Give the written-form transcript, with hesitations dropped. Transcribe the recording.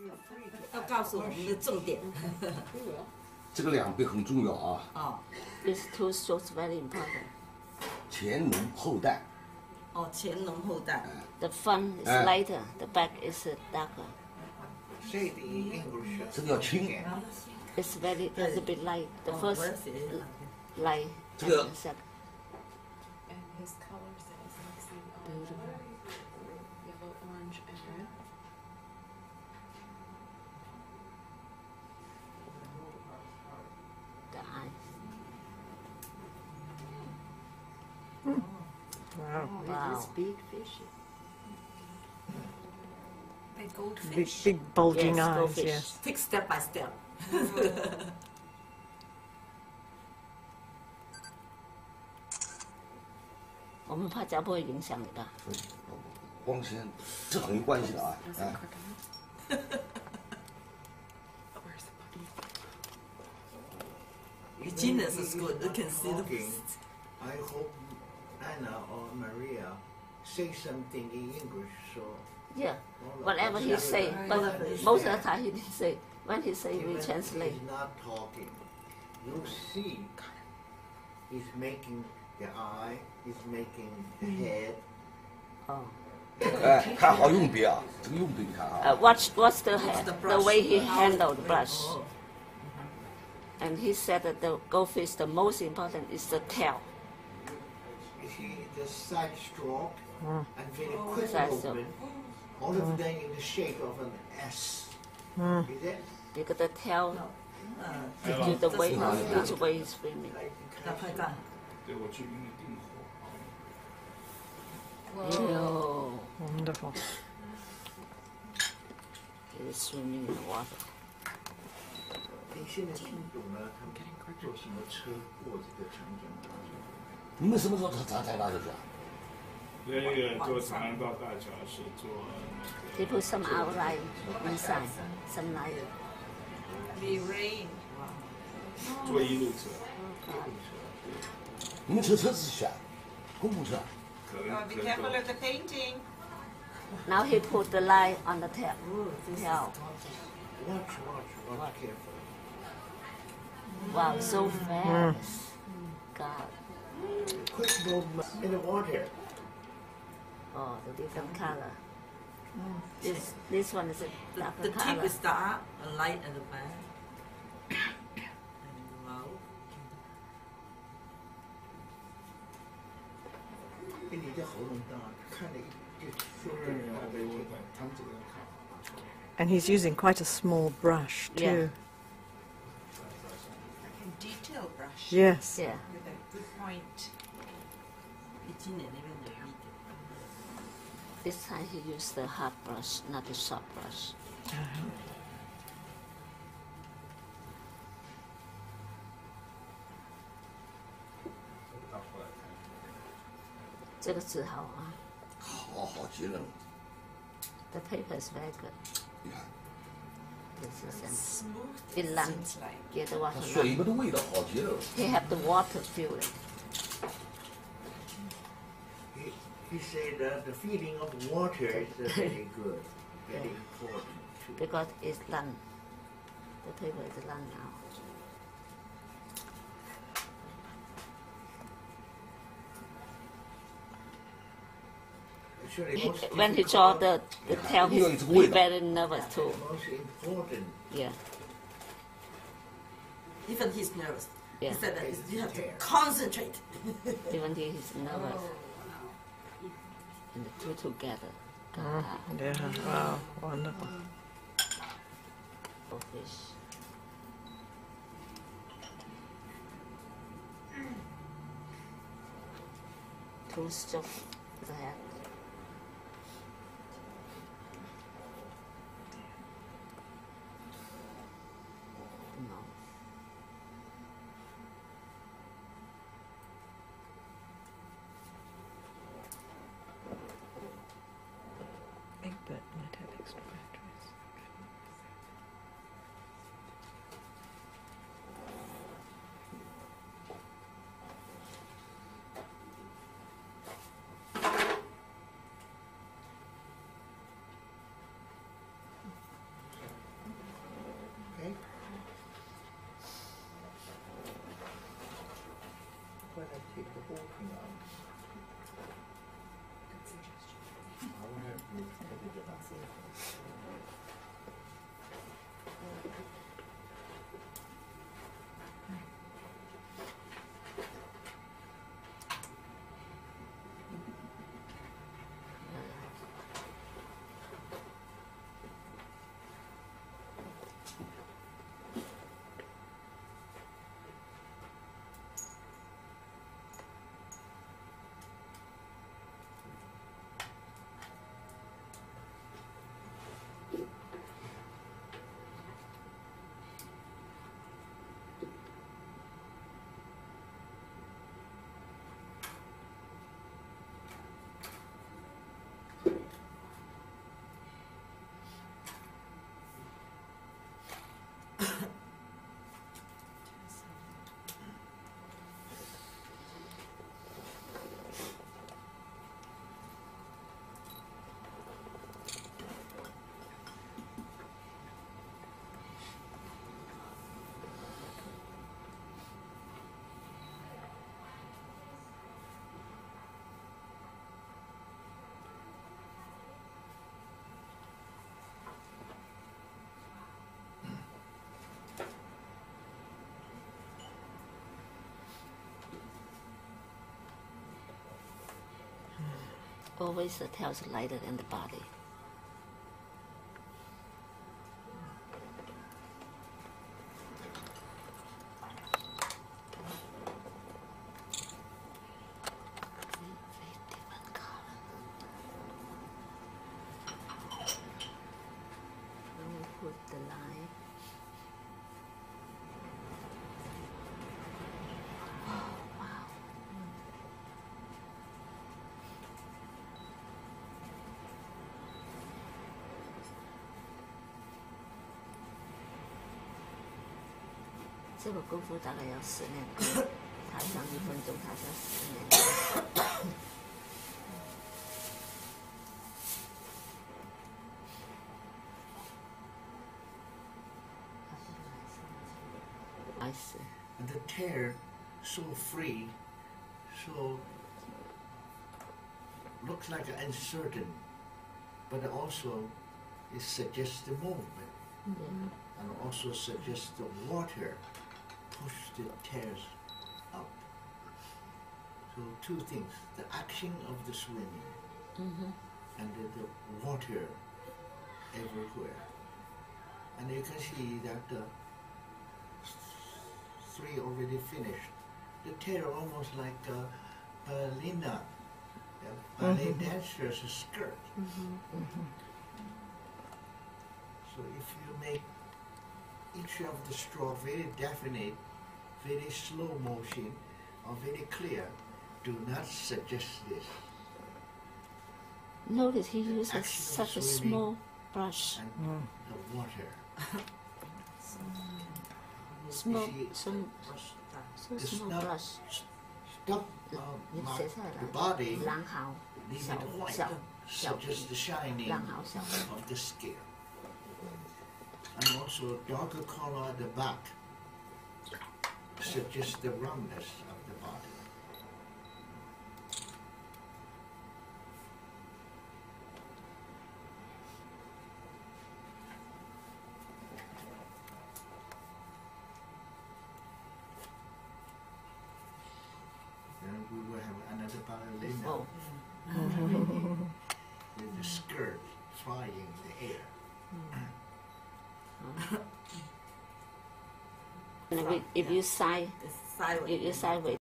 要告诉我们的重点。 这个两倍很重要啊。 哦。 These two strokes very important. 前浓后淡。 哦，前浓后淡。 The front is lighter, the back is darker. Say it in English. 这个要轻。 It's very a little bit light. The first light. 这个。 And his colors that he's mixing yellow, orange, and red. The eyes. Wow. Wow. This big fish. Big goldfish. Big bulging yes, eyes, goldfish. yes. Take step by step. 我们怕胶不会影响你吧？ 光线这很有关系的啊。 Beginners is good. You can see the. I hope Anna or Maria say something in English. So. Yeah, whatever he say, but most of the time he didn't say. When he say, we translate. He's not talking. You see, he's making the eye, he's making the head. Oh. 哎，看好用笔啊，这个用笔你看啊。 What's the head? The way he handled the brush. And he said that the goldfish, the most important is the tail. You see the side stroke and very quick Side movement. All of them in the shape of an S. Is it? Because the tail gives you the way, which way he's swimming. 要拍干。 对，我去给你订货。 Oh, Wonderful. he is swimming in the water. 你现在听懂了他们坐什么车过这个长江大桥？ 你们什么时候才大学去啊？ 那个坐长安道大桥是坐那 He put some outline inside, some light. Be rain. 个坐一路车， 你们车子去啊？公共车。 Be careful of the painting. Now he put the light on the tail. Tail. Watch carefully. Wow, so fast. God. Quick movement in the water. Oh, the different color. This one is a darker The tip color. is dark, and light at the back. And the mouth. 比你的喉咙大，看了就说不了的。 他们这个要看。 And he's using quite a small brush too. Yeah. Like a detail brush. Yes. Yeah. With a good point. 一今年那边有一点。 This time he used the hard brush, not the soft brush. 这个字好啊。 好极了。 The paper is very good. 你看， This is an Smooth. it lump. Seems like. Get the 它 water 水 lump. 果的味道好极了。 He have the water fill it. He said that the feeling of water is very good, very important too. Because it's done. The paper is done now. Actually, most When he draw difficult, the tail, he's very nervous too. most important. Yeah. Even he's nervous. Yeah. He said that you have to concentrate. Even he is nervous. And the two together. God, Yeah. Wow. Wonderful. goldfish. Two strokes the head. No. Big bird might have extra batteries. Always the tail is lighter than the body. Put the line. Oh, wow. 这个功夫大概要10年功，他上1分钟，他是要10年。 And the tear so free, so looks like uncertain, but also it suggests the movement, and also suggests the water push the tears up. So 2 things: the action of the swimming, and the water everywhere. And you can see that the 3 already finished. The tail almost like a ballerina, a ballet dancer's skirt. So if you make each of the stroke very definite, very slow motion, or very clear, do not suggest this. Notice he uses such a small brush. And the water. Small, It's small not brush. Stop the body, 2毫 leave 小 it white, 小 suggests the shining 2毫小 of the scale. And also darker color at the back suggests the roundness of the body. Then we will have another ballerina Oh. with the skirt flying in the air. And if you side, It's sideways. you sideways.